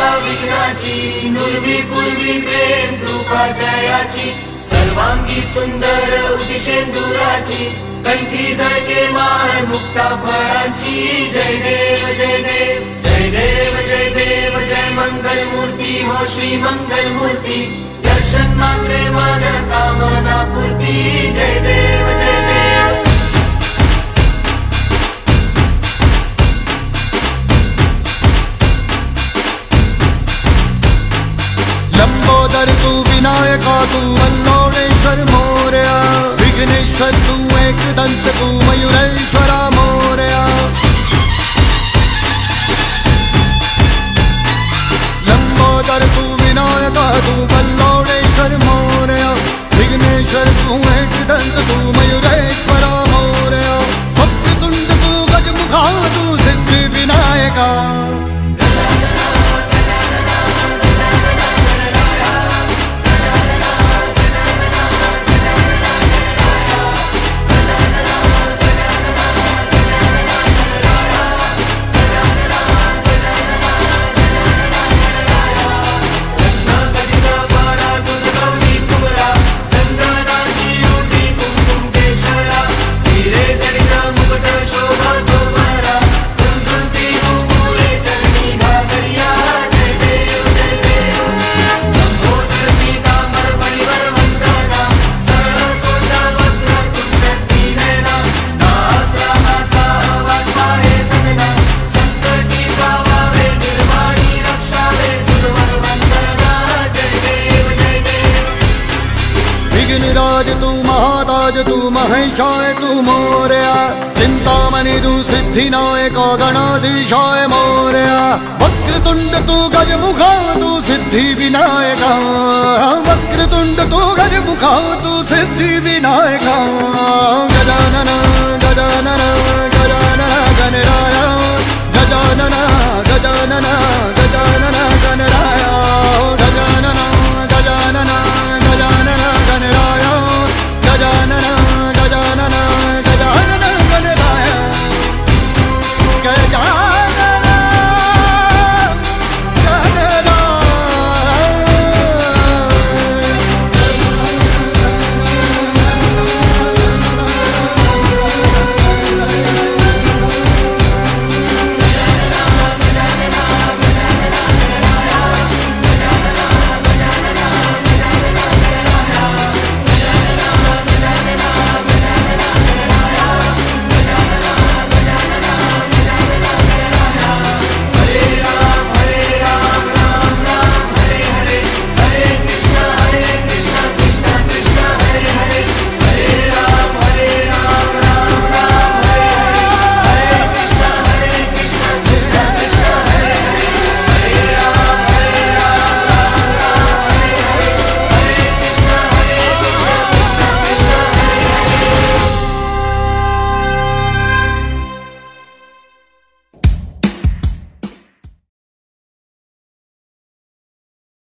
विघ्नाची नुर्वी पूर्वी प्रेम कृपा जयाची सर्वांगी सुंदर उदिशेंदुराची कंठी झळके माळ मुक्ता फळांची जय देव जय देव जय देव जय देव जय मंगल मूर्ती हो श्री मंगल मूर्ती दर्शन मात्रे मन कामना पूर्ती जय देव जय देव। लंबोदर तू विनायका तू वल्लोळेश्वर मोरया विघ्नेश्वर तू एकदंत तू मयुरेश्वरा मोरया लंबोदर तू विनायका तू वल्लोळेश्वर मोरया विघ्नेश्वर तू एकदंत तू मयुरेश्वरा मोरया वक्रतुंड तू गजमुखा तू सिद्धि विनायका तू महेशाय तू मोरया चिंतामणि तू सिद्धिनायक गणाधीशाय मोरया वक्रतुंड तू गजमुखा तू सिद्धि विनायका वक्रतुंड तू गजमुखा तू सिद्धि विनायका गजानन गजानन